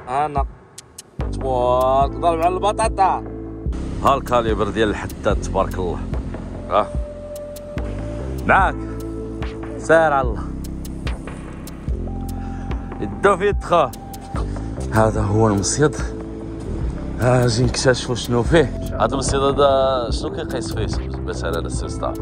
انا تبارك ضرب على البطاطا. ها الكاليبر ديال الحداد تبارك الله. معاك سير على الله يدو في يد خوه. هذا هو المصيد. اجي نكتشفوا شنو فيه. هذا المصيد هذا شنو كيقيس فيه مثلا السي ستار؟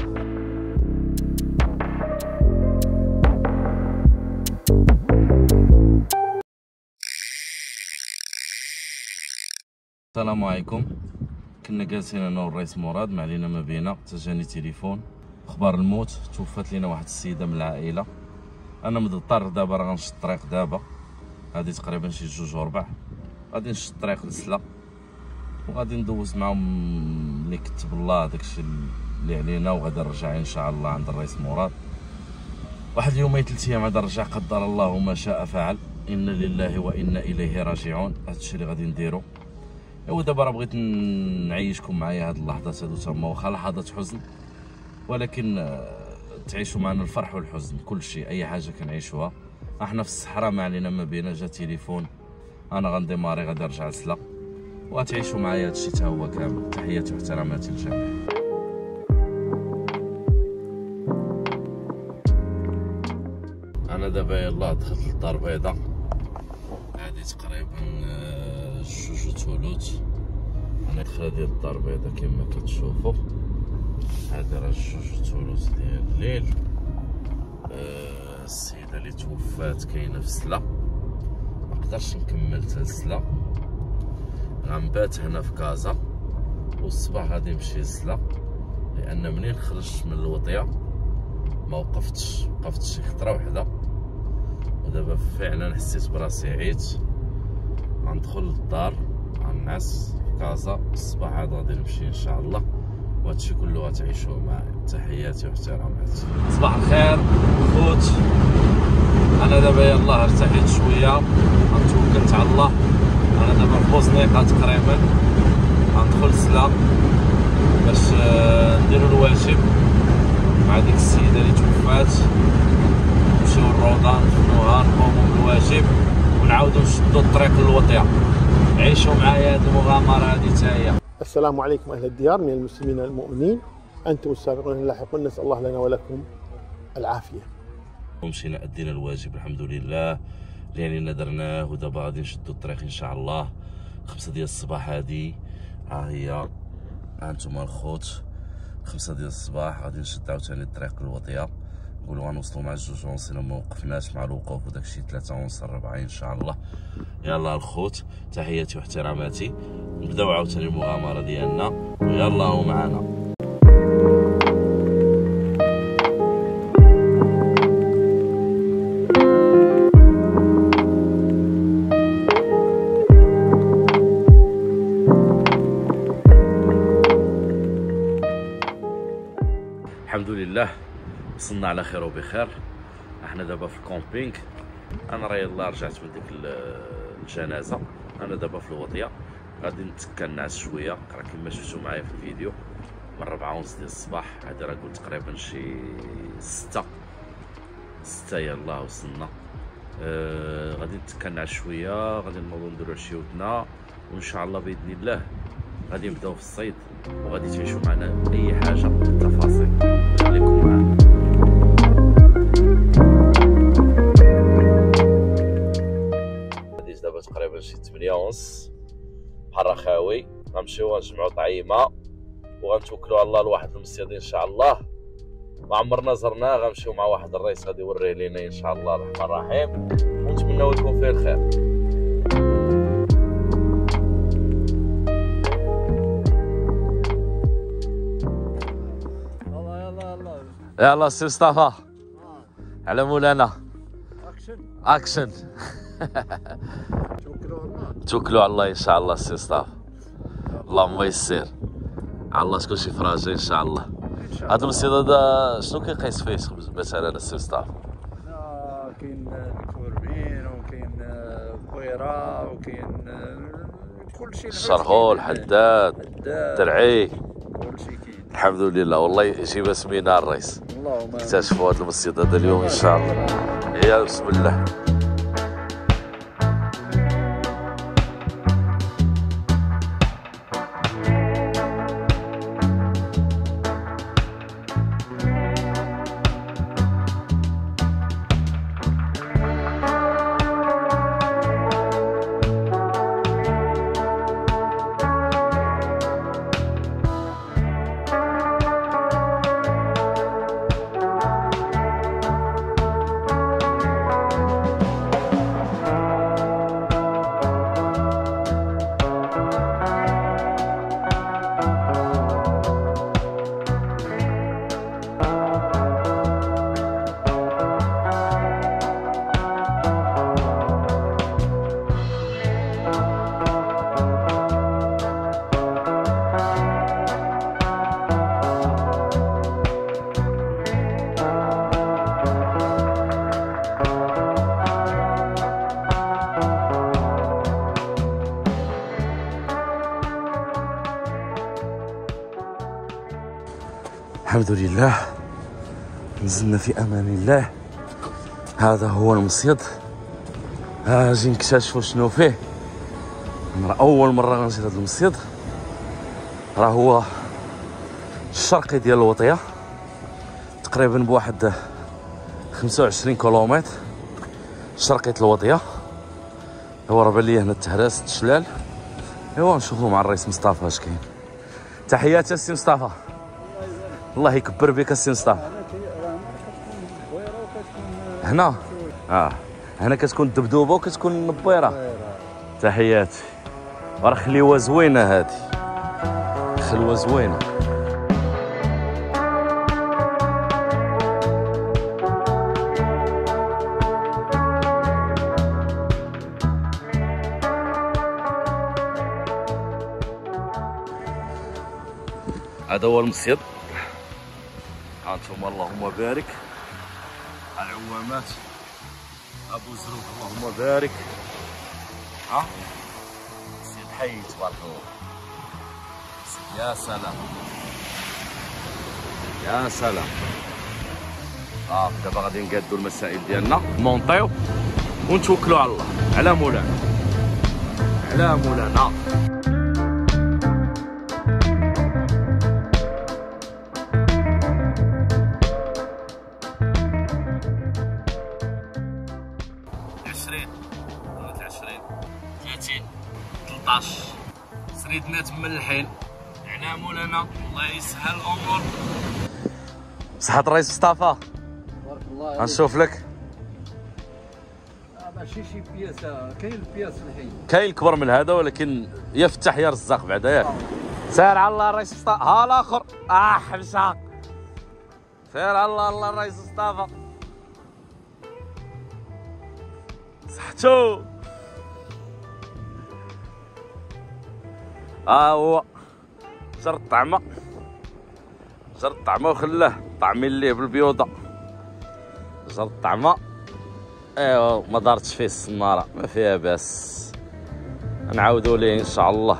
السلام عليكم. كنا جالسين انا والرئيس مراد ما علينا ما بينا، تجاني تليفون اخبار الموت. توفات لينا واحد السيده من العائله. انا مضطر دابا راه غنشد الطريق دابا، هادي تقريبا شي 2 وربع، غادي نشد الطريق لسلا وغادي ندوز معاهم اللي كتب الله داكشي اللي علينا، وغادي نرجع ان شاء الله عند الرئيس مراد. واحد اليومين 3 ايام غادي نرجع، قدر الله ما شاء فعل. انا لله وانا اليه راجعون. هادشي اللي غادي نديرو. ايوا دابا راه بغيت نعيشكم معايا هاد اللحظات هادو تما، واخا لحظات حزن ولكن تعيشوا معنا الفرح والحزن، كل شيء اي حاجه كنعيشوها. احنا في الصحراء ما علينا ما بينا. جا تليفون انا غنديماري غادي نرجع لسلا، وغتعيشوا معايا هادشي حتى هو كامل. تحياتي واحتراماتي للجميع. انا دابا يلاه دخلت للدار البيضاء، هادي تقريبا 2 انا دخله ديال الدار البيضاء كما كتشوفوا. هذا راه 2 ديال الليل. السيده اللي توفات كاينه في سلا، مقدرش نكمل حتى لسلا، غنبات هنا في كازا والصباح غادي نمشي لسلا، لان منين خرجت من الوطيه ما وقفتش شي خطره وحده. ودابا فعلا حسيت براسي عيت. غندخل للدار غنعس في كازا، الصباح عاد غادي نمشي ان شاء الله، وهادشي كله غتعيشوه معايا. تحياتي واحتراماتي. صباح الخير خوت. انا دابا يلاه ارتحيت شويه، غنتوكلت على الله. انا دابا في بوزنيقه تقريبا، غندخل سلا باش نديرو الواجب مع ديك السيده اللي توفات، نمشيو للروضه نفنوها نقومو بالواجب ونعاودو نشدو الطريق للوطيه. عيشوا معايا هاد المغامره هادي حتى هي. السلام عليكم أهل الديار من المسلمين المؤمنين، أنتم السابقون اللاحقون، نسأل الله لنا ولكم العافية. ومشينا أدينا الواجب الحمد لله اللي علينا درناه، ودابا غادي نشدو الطريق إن شاء الله. 5 ديال الصباح هادي، ها هي، ها نتوما الخوت. 5 ديال الصباح غادي نشد عاوتاني الطريق للوطية. نقولوا غنوصلوا مع 2:30 ما وقفناش مع الوقوف وداكشي 3:30 4 إن شاء الله. يلا الخوت، تحياتي واحتراماتي. نبداو عاوتاني المغامرة ديالنا، ويلا هو معانا. الحمد لله وصلنا على خير وبخير. احنا دابا في الكومبينغ. انا راه يلاه رجعت من ديك الجنازه. انا دابا في الوطيه غادي نتكا نعس شويه، راه كما شفتوا معايا في الفيديو من 4:30 ديال الصباح. هذا راه قلت تقريبا شي 6 يلاه وصلنا. غادي نتكا نعس شويه، غادي نوضو نديرو عشيوتنا، وان شاء الله باذن الله غادي نبداو في الصيد، وغادي تعيشوا معنا اي حاجه بالتفاصيل. خليكم معنا. غادي دابا تقريبا شي 8:30 بحال رخاوي. غنمشيو غنجمعو طعيمه وغنتوكلوا على الله لواحد المصيد ان شاء الله ما عمرنا زرناه. غنمشيو مع واحد الرئيس غادي يوريه لينا ان شاء الله الرحمن الرحيم، ونتمنوا يكون فيه الخير. يلا سي مصطفى على مولانا. اكشن. توكلوا على الله ان شاء الله سي مصطفى. اللهم يسر على الله تكون شي فرجه ان شاء الله. هذا المصيد هذا شنو كيقيس فيه مثلا السي مصطفى؟ كاين الكوربين وكاين البويره وكاين كلشي، الشرغول، حداد، درعي، كلشي كاين الحمد لله. والله يجيب سمينا الرئيس. اللهم اكتشفوا هذا المصيد هذا اليوم ان شاء الله. يا بسم الله. الحمد لله نزلنا في امان الله. هذا هو المصيد، اجي نكتشفوا شنو فيه. اول مره غنزيد هذا المصيد. راه هو الشرقي ديال الوطيه، تقريبا بواحد 25 كيلومتر شرقيه الوطيه. هو راه بان لي هنا التهراس الشلال. ايوا نشوفوا مع الرئيس مصطفى اش كاين. تحياتي السي مصطفى، الله يكبر بك السي مصطفى. هنا هنا كتكون الدبدوبه وكتكون النبيره. تحياتي. راه خليوه زوينه هذه، خلوه زوينه. هذا هو المصيد. هانتوما اللهم بارك. العوامات ابو زروق اللهم بارك. سيد حي تبارك الله. يا سلام يا سلام. دابا غادي نقادو المسائل ديالنا، نمونطيو ونتوكلوا على الله، على مولانا على مولانا. سريدنا تما الحين على مولانا، الله يسهل الامور. صحة الرئيس مصطفى، بارك الله. غنشوف لك. ماشي شي بياسه، كاين البياس الحين، كاين الكبر من هذا، ولكن يفتح يا رزاق بعدا ياك. سير على الله الرئيس مصطفى. ها الاخر حبشة. سير على الله الرئيس مصطفى. صحتو. هو جر الطعمه، جر الطعمه وخلاه طعمين ليه بالبيوضه. جر الطعمه. ايوا ما دارتش فيه السناره، ما فيها باس، نعاودوا ليه ان شاء الله.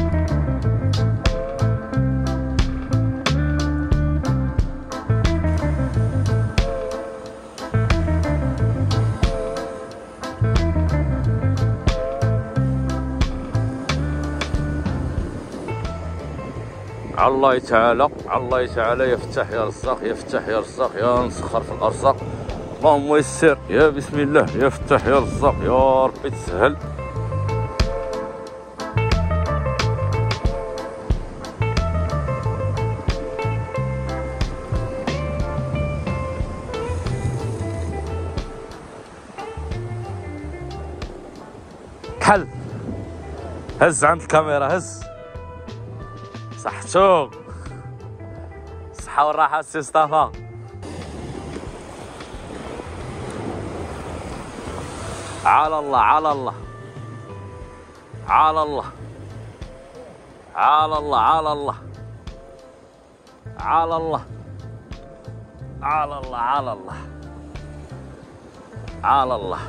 الله تعالى، الله تعالى يفتح يا رزاق، يفتح يا رزاق، يا نسخر في الارزاق. اللهم يسر، يا بسم الله، يفتح يا رزاق، يا ربي تسهل. كحل هز عند الكاميرا، هز. صحتو، الصحة والراحة السي مصطفى. على الله على الله على الله على الله على الله على الله على الله على الله على الله.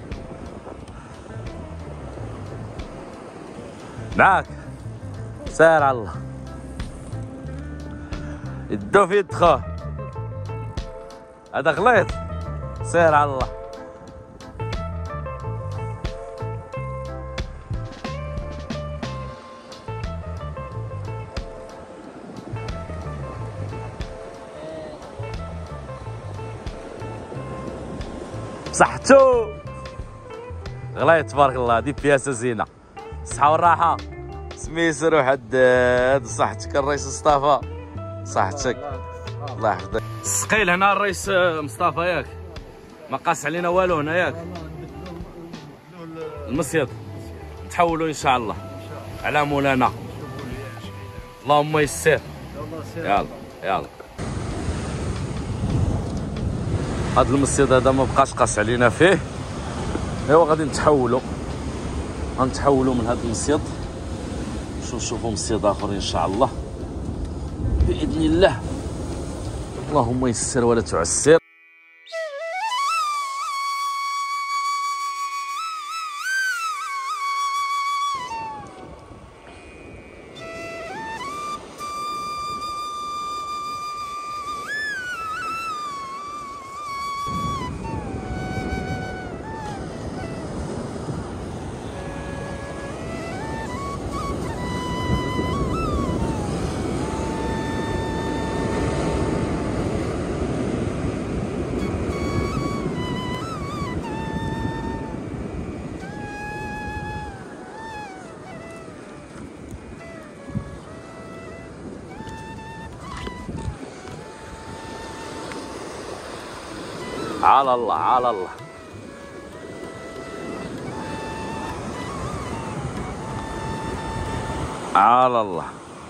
معاك. سير على الله. يدو في يد خوه، هذا غليظ. سير على الله. صحتو. غليظ تبارك الله. دي بياسه زينه. الصحة والراحة. سميسر وحد صحتك الرئيس مصطفى. صحتك الله يحفظك. السقيل هنا الرئيس مصطفى ياك، ما قاس علينا والو هنا ياك. المصيد نتحولوا ان شاء الله على مولانا. اللهم يسر. يلا يلا. هذا المصيد هذا ما بقاش قاس علينا فيه. ايوا غادي نتحولوا، غنتحولوا من هذا المصيد باش نشوفوا مصيد اخر ان شاء الله باذن الله. اللهم يسر ولا تعسر. على الله على الله. على الله.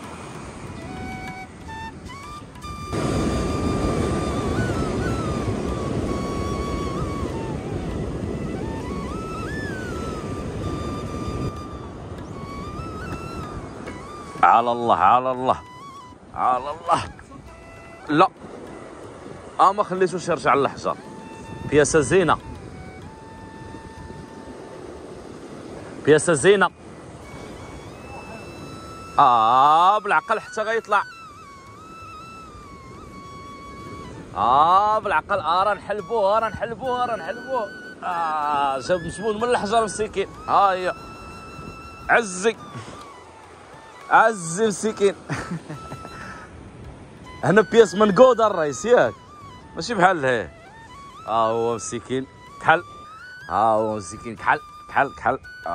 على الله على الله على الله. لا ما خليتوش يرجع للحجر. بياسة زينة، بياسة زينة. بالعقل حتى غيطلع. بالعقل. راه نحلبوه راه نحلبوه راه نحلبوه. جاب مسمود من الحجر مسكين. هي عزي عزي مسكين. هنا بياس منقود الرئيس ياك، ماشي بحال هي. هو مسكين كحل. هو مسكين كحل كحل كحل.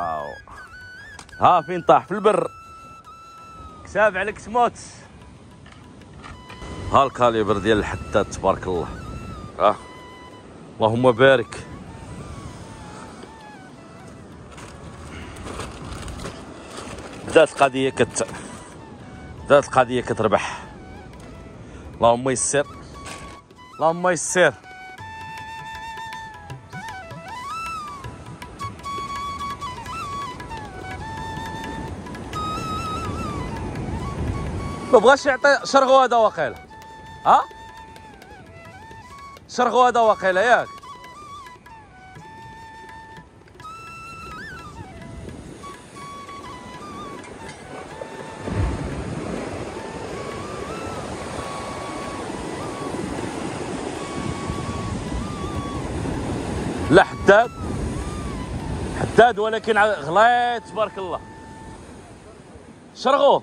فين طاح؟ في البر. كتاب عليك تموت. الكاليبر ديال الحداد تبارك الله. اللهم بارك. بدات القضيه كتربح. اللهم يسر اللهم يسر. ما بغاش يعطي شرغو هذا واقيلا. شرغو هذا واقيلا ياك. لا حداد ولكن غليت تبارك الله. شرغو.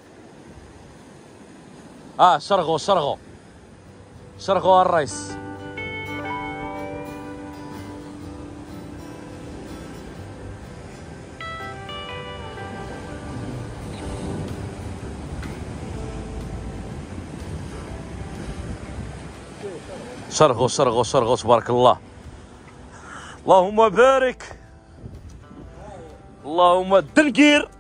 شرغو الرئيس. شرغو تبارك الله. اللهم بارك. اللهم الدنقير.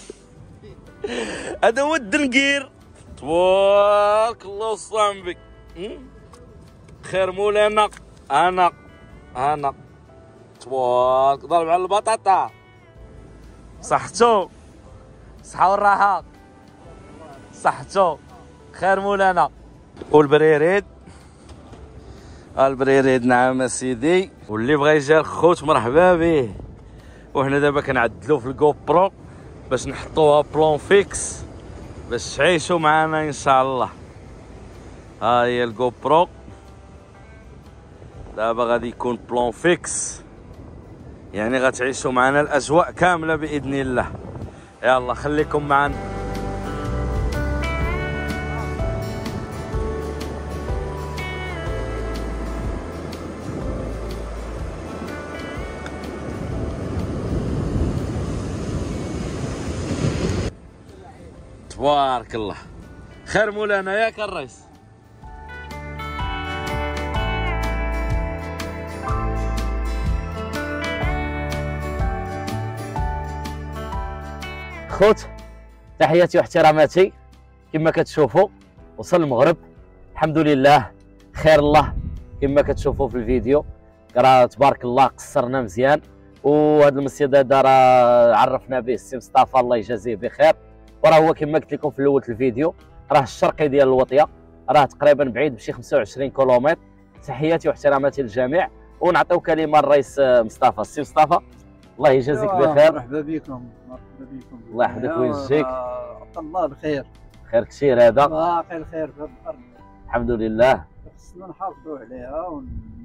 هذا هو الدنقير تبارك الله. وصام بك خير مولانا. انا تبارك ضرب على البطاطا. صحتو صحة والراحة. صحتو خير مولانا. والبريريد البريريد نعم اسيدي. واللي بغى يجي الخوت مرحبا به. وحنا دابا كنعدلو في الجو برو باش نحطوها بلون فيكس باش تعيشوا معنا ان شاء الله. هي الجو برو دابا غادي يكون بلون فيكس، يعني غتعيشوا معنا الاجواء كامله باذن الله. يلا خليكم معنا. تبارك الله. خير مولانا ياك الرئيس. خوت تحياتي واحتراماتي. كما كتشوفوا وصل المغرب الحمد لله خير الله. كما كتشوفوا في الفيديو راه تبارك الله قصرنا مزيان. وهذا المسجد هذا راه عرفنا به السي مصطفى الله يجازيه بخير. وراه هو كما قلت لكم في الاول الفيديو راه الشرقي ديال الوطيه، راه تقريبا بعيد بشي 25 كيلومتر. تحياتي واحتراماتي للجميع. ونعطيو كلمه للرئيس مصطفى. السي مصطفى الله يجازيك بخير. مرحبا بكم مرحبا بكم. الله يحفظك ويجزيك. عطا الله الخير. خير كثير هذا. باقي الخير في الارض الحمد لله. خصنا نحافظوا عليها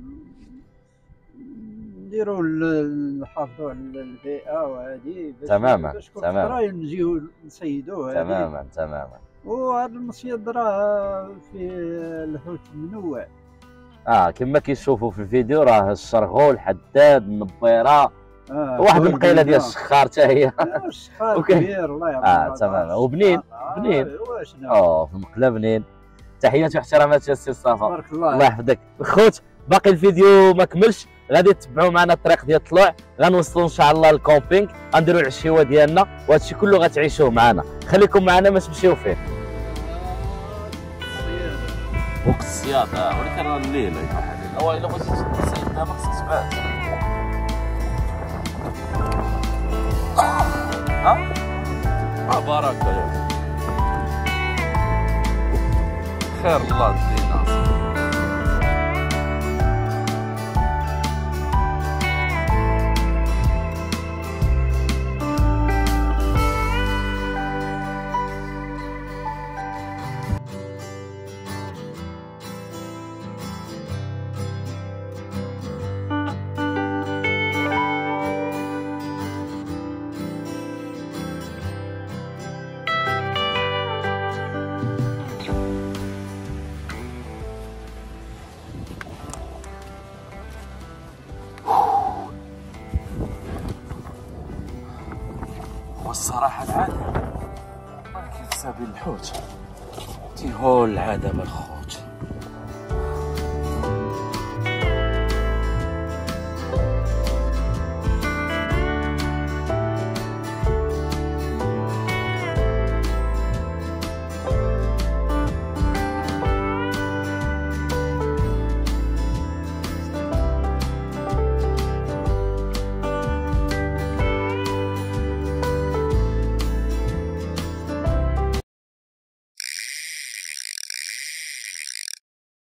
نديروا نحافظوا على البيئه وهذه تماما باش كل تماما فتره نجيو نسيدوه. تماما. وهذا المصيد راه فيه الحوت منوع. كما كيشوفوا في الفيديو راه الشرغو الحداد النبيره. واحد المقيله ديال الشخار حتى هي. الشخار كبير الله يعطيه. تماما وبنين بنين. في المقله بنين. تحياتي واحتراماتي السي مصطفى. تبارك الله. الله يحفظك. خوت باقي الفيديو ما كملش، غادي تتبعوا معنا الطريق ديال الطلوع، غنوصلوا ان شاء الله للكومبينغ، غنديروا العشيوه ديالنا، وهادشي كله غتعيشوه معنا. خليكم معنا ما تمشيو فين. وقت الصياد ولكن راه الليل هو الا بغيتي تصيد دابا خصك تبات. بركه يا خير الله دينا. والصراحة العادة ما كيف سبيل الحوت تيهول العادة بالخوت.